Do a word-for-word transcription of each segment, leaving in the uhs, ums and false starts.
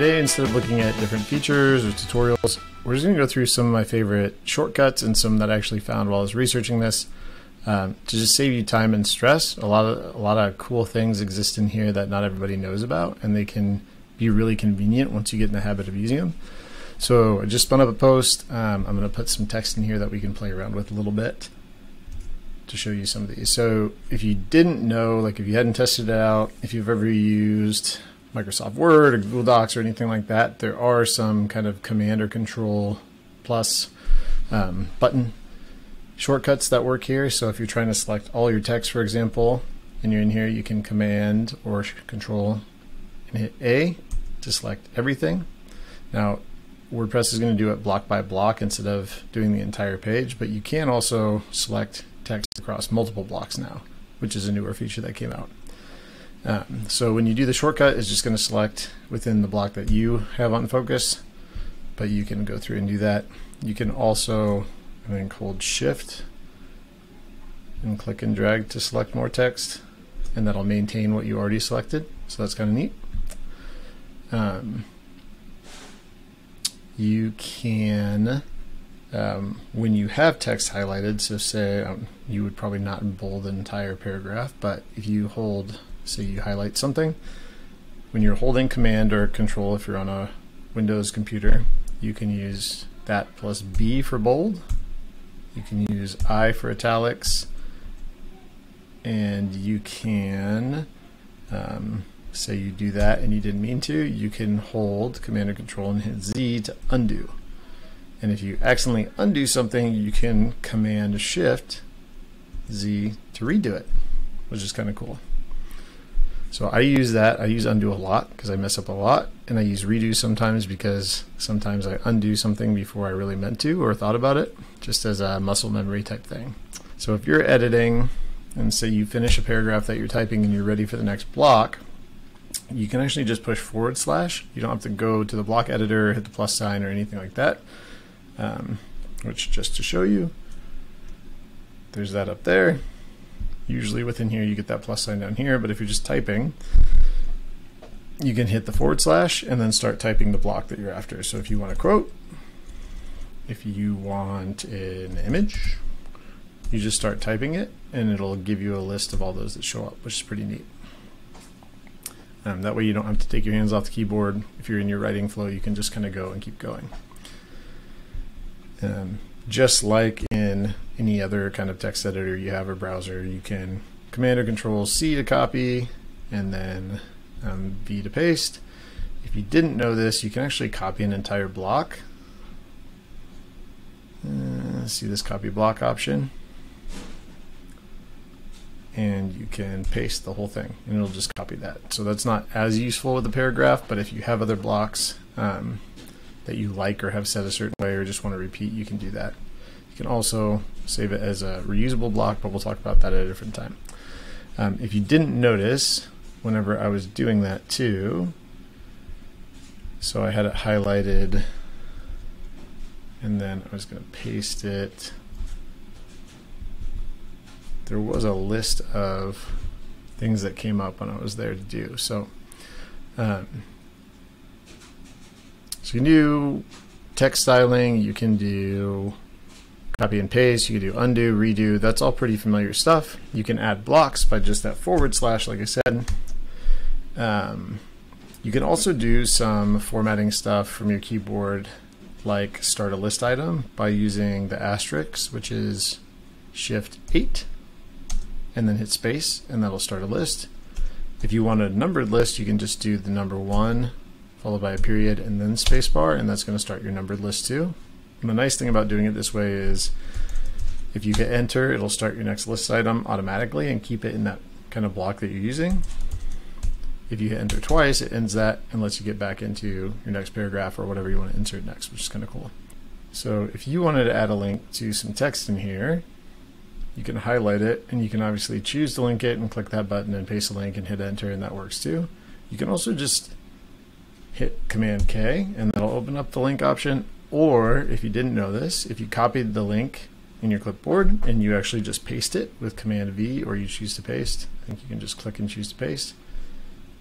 today, instead of looking at different features or tutorials, we're just going to go through some of my favorite shortcuts and some that I actually found while I was researching this um, to just save you time and stress. A lot of a lot of cool things exist in here that not everybody knows about, and they can be really convenient once you get in the habit of using them. So I just spun up a post. Um, I'm going to put some text in here that we can play around with a little bit to show you some of these. So if you didn't know, like if you hadn't tested it out, if you've ever used Microsoft Word or Google Docs or anything like that, there are some kind of command or control plus um, button shortcuts that work here. So if you're trying to select all your text, for example, and you're in here, you can command or control and hit A to select everything. Now, WordPress is going to do it block by block instead of doing the entire page, but you can also select text across multiple blocks now, which is a newer feature that came out. Um, so when you do the shortcut, it's just going to select within the block that you have on focus, but you can go through and do that. You can also, I think, hold Shift and click and drag to select more text, and that'll maintain what you already selected. So that's kind of neat. Um, you can Um, when you have text highlighted, so say um, you would probably not bold the entire paragraph, but if you hold, say you highlight something, when you're holding Command or Control, if you're on a Windows computer, you can use that plus B for bold. You can use I for italics, and you can, um, say you do that and you didn't mean to, you can hold Command or Control and hit Z to undo. And if you accidentally undo something, you can Command Shift Z to redo it, which is kind of cool. So I use that. I use undo a lot because I mess up a lot, and I use redo sometimes because sometimes I undo something before I really meant to or thought about it, just as a muscle memory type thing. So if you're editing and say you finish a paragraph that you're typing and you're ready for the next block, you can actually just push forward slash. You don't have to go to the block editor, hit the plus sign or anything like that. Um, which, just to show you, there's that up there. Usually within here you get that plus sign down here, but if you're just typing, you can hit the forward slash and then start typing the block that you're after. So if you want a quote, if you want an image, you just start typing it and it'll give you a list of all those that show up, which is pretty neat. Um, that way you don't have to take your hands off the keyboard. If you're in your writing flow, you can just kind of go and keep going. Um, just like in any other kind of text editor you have or browser, you can Command or Control C to copy and then um, V to paste. If you didn't know this, you can actually copy an entire block. Uh, see this copy block option, and you can paste the whole thing and it'll just copy that. So that's not as useful with the paragraph, but if you have other blocks um, that you like or have set a certain way or just want to repeat, you can do that. You can also save it as a reusable block, but we'll talk about that at a different time. Um, if you didn't notice, whenever I was doing that too, so I had it highlighted and then I was going to paste it. There was a list of things that came up when I was there to do. So um, So you can do text styling, you can do copy and paste, you can do undo, redo. That's all pretty familiar stuff. You can add blocks by just that forward slash, like I said. Um, you can also do some formatting stuff from your keyboard, like start a list item by using the asterisk, which is Shift eight, and then hit space, and that'll start a list. If you want a numbered list, you can just do the number one, followed by a period and then spacebar, and that's going to start your numbered list too. And the nice thing about doing it this way is if you hit enter, it'll start your next list item automatically and keep it in that kind of block that you're using. If you hit enter twice, it ends that and lets you get back into your next paragraph or whatever you want to insert next, which is kind of cool. So if you wanted to add a link to some text in here, you can highlight it and you can obviously choose to link it and click that button and paste a link and hit enter, and that works too. You can also just hit Command K and that'll open up the link option, or if you didn't know this, if you copied the link in your clipboard and you actually just paste it with Command V, or you choose to paste, I think you can just click and choose to paste,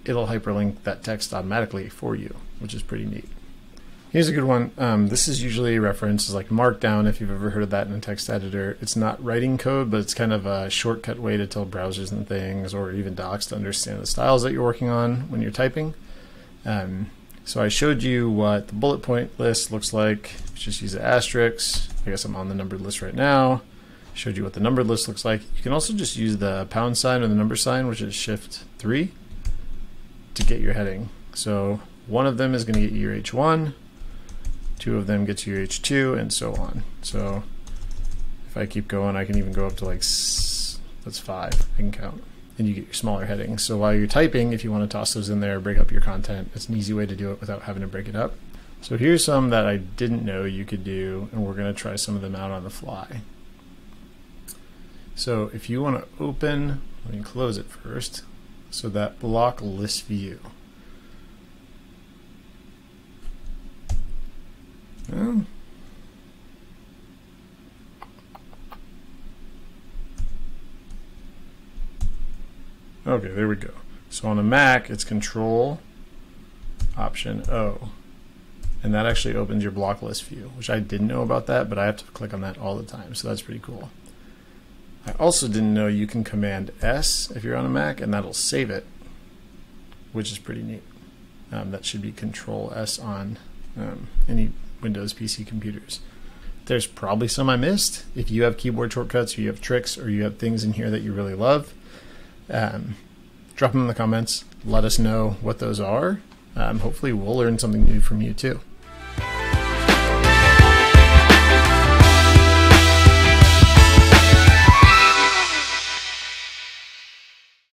it'll hyperlink that text automatically for you, which is pretty neat. Here's a good one. Um, this is usually referenced as like Markdown, if you've ever heard of that in a text editor. It's not writing code, but it's kind of a shortcut way to tell browsers and things, or even docs, to understand the styles that you're working on when you're typing. Um, so I showed you what the bullet point list looks like. Just use the asterisk. I guess I'm on the numbered list right now. Showed you what the numbered list looks like. You can also just use the pound sign or the number sign, which is shift three, to get your heading. So one of them is going to get you your H one. Two of them get you your H two, and so on. So if I keep going, I can even go up to like, that's five, I can count. And you get your smaller headings. So while you're typing, if you want to toss those in there, break up your content, it's an easy way to do it without having to break it up. So here's some that I didn't know you could do, and we're going to try some of them out on the fly. So if you want to open, let me close it first, so that block list view. Well, okay, there we go. So on a Mac, it's Control Option O, and that actually opens your block list view, which I didn't know about that, but I have to click on that all the time, so that's pretty cool. I also didn't know you can Command S if you're on a Mac, and that'll save it, which is pretty neat. Um, that should be Control S on um, any Windows P C computers. There's probably some I missed. If you have keyboard shortcuts, or you have tricks, or you have things in here that you really love, um, drop them in the comments. Let us know what those are. Um, hopefully we'll learn something new from you too.